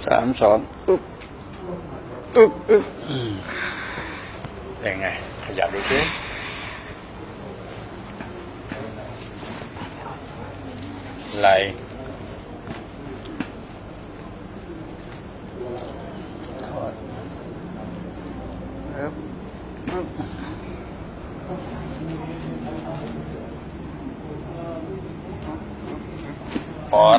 3 2อึ๊บอึ๊บอึ๊บเป็นไงขยับดูสิไหลทอดอึ๊บอึ๊บปอด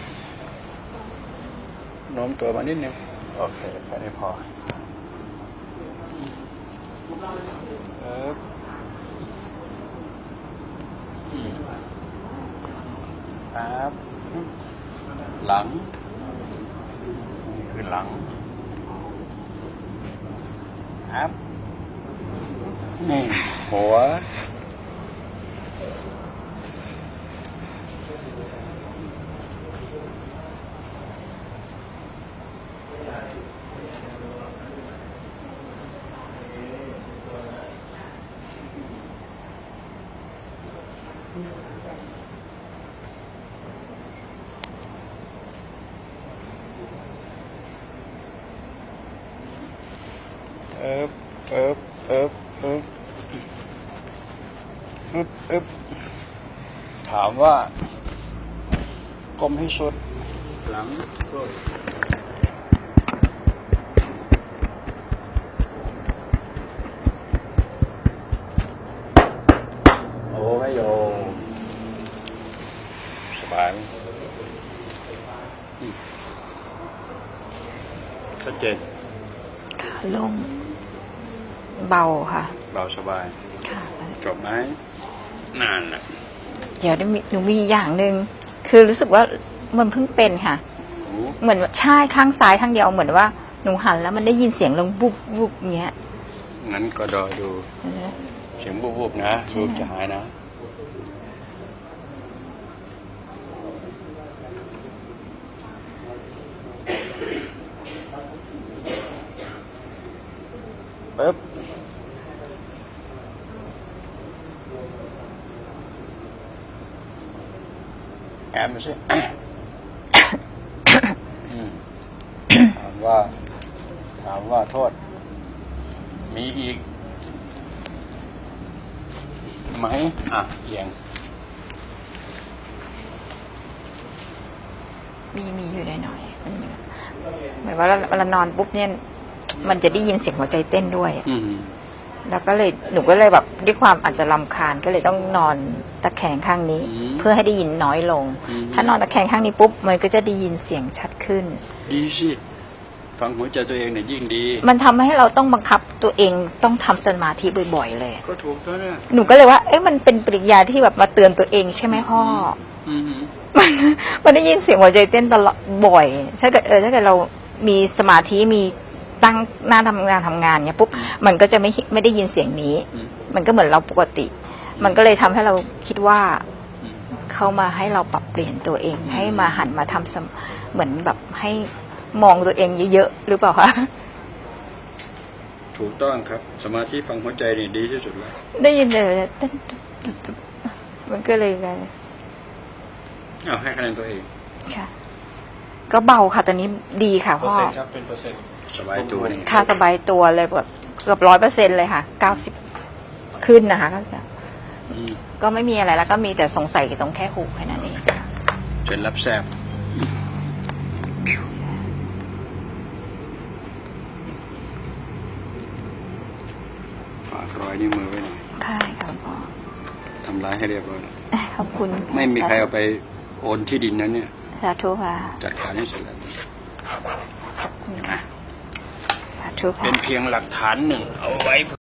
โน้มตัวมานิดนึงโอเคแค่นี้พอครับหลังนี่คือหลังครับนี่หัวถามว่าก้มให้สุดหลังโอ้ไม่โยสบายชัดเจนลงเบาค่ะเบาสบายจบไหมนานแหละเดี๋ยวหนูมีอย่างหนึ่งคือรู้สึกว่ามันเพิ่งเป็นค่ะเหมือนใช่ข้างซ้ายข้างเดียวเหมือนว่าหนูหันแล้วมันได้ยินเสียงลงบุบบุบเงี้ยงั้นก็ดูเสียงบุบบุบนะบุบจะหายนะปึ๊บแอบมาสิถามว่าโทษมีอีกไหมเอียงมีอยู่หน่อยเหมือนว่าเรานอนปุ๊บเนี่ยมันจะได้ยินเสียงหัวใจเต้นด้วยแล้วก็เลยหนูก็เลยแบบด้วยความอาจจะรำคาญก็เลยต้องนอนตะแคงข้างนี้เพื่อให้ได้ยินน้อยลงถ้านอนตะแคงข้างนี้ปุ๊บมันก็จะได้ยินเสียงชัดขึ้นดีสิฟังหัวใจตัวเองเนี่ยยิ่งดีมันทำให้เราต้องบังคับตัวเองต้องทำสมาธิบ่อยๆเลยก็ถูกแล้วเนี่ยหนูก็เลยว่ามันเป็นปริยาที่แบบมาเตือนตัวเองใช่ไหมพ่อมันได้ยินเสียงหัวใจเต้นตลอดบ่อยถ้าเกิดเรามีสมาธิมีตั้งหน้าทำงานเนี้ยปุ๊บมันก็จะไม่ได้ยินเสียงนี้มันก็เหมือนเราปกติมันก็เลยทำให้เราคิดว่าเข้ามาให้เราปรับเปลี่ยนตัวเองให้มาหันมาทำเหมือนแบบให้มองตัวเองเยอะๆหรือเปล่าคะถูกต้องครับสมาธิฟังหัวใจนี่ดีที่สุดแล้วได้ยินเลยเต้นมันก็เลยไงให้คะแนนตัวเองค่ะก็เบาค่ะตอนนี้ดีค่ะพ่อเป็นเปอร์เซ็นต์สบายตัวค่ะสบายตัวเลยแบบเกือบ100%เลยค่ะ90ขึ้นนะคะก็ไม่มีอะไรแล้วก็มีแต่สงสัยตรงแค่หูแค่นั้นเองเชิญรับแซมฝากรอยนิ้วมือไว้หน่อยใช่ค่ะพ่อทำร้ายให้เรียบร้อยขอบคุณไม่มีใครเอาไปโอนที่ดินนั้นเนี่ยสาธุค่ะจัดการให้เสร็จแล้วสาธุค่ะเป็นเพียงหลักฐานหนึ่งเอาไว้